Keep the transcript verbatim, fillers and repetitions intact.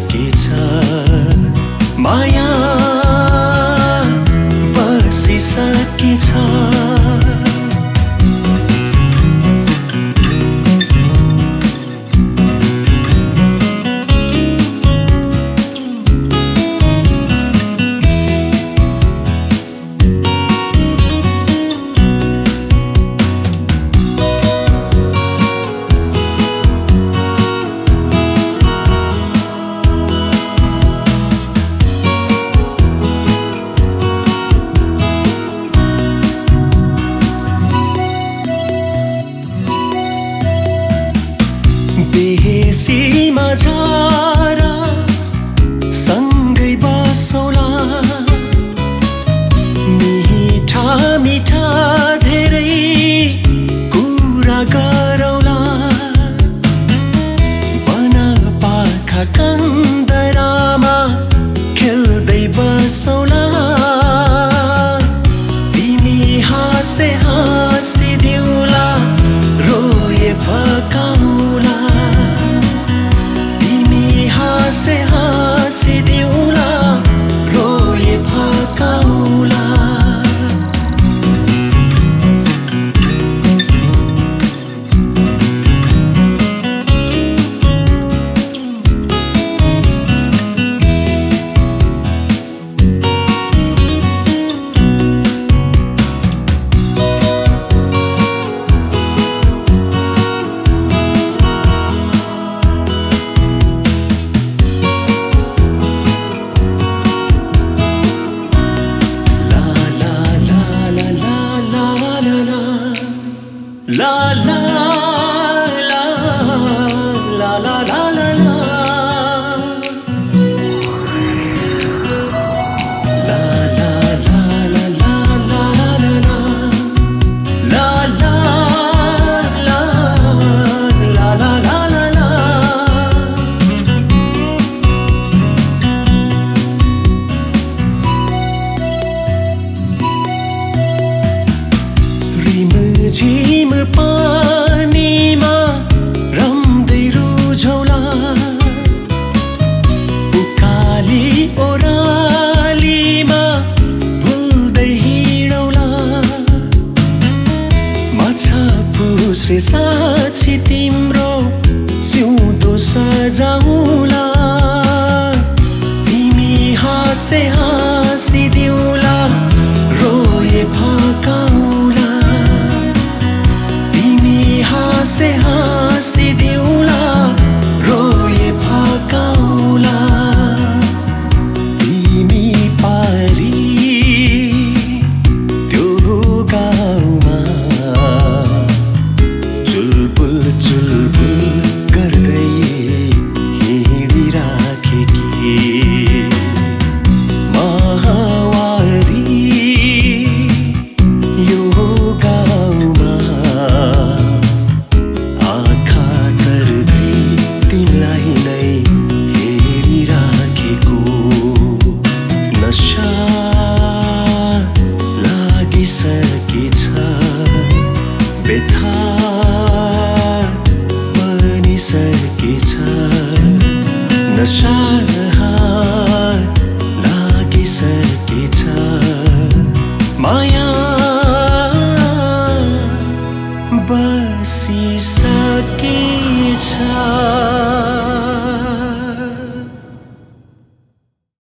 बसिसकेछ माया बसिसकेछ बेसीमा झारा सँगै बसौला मिठा मिठा धेरै कुरा गरौला बनपाखा कन्दरामा खेल्दै बसौला तिमी हाँसे हाँसिदिउला रोए फकाउला हाँसे हाँसिदिउला रोए फकाउला La la la la la la la la La la la la la la la la La la la la la la la la रिम झिम पानीमा रम्दै रुझौला उकाली ओरालीमा भुल्दै हिँडौला माछा पुछ्रे साक्षी तिम्रो सिउँदो सजाउला तिमी हाँसे हाँसिदिउला रोए फकाउला हाँसे हाँसिदिउला रोए फकाउला तिमी पारी त्यो गाउँमा चुलबुल चुलबुल गर्दै हिँडिराखेकी महावारी यो गाउँमा नशा लागिसकेछ माया बसिसकेछ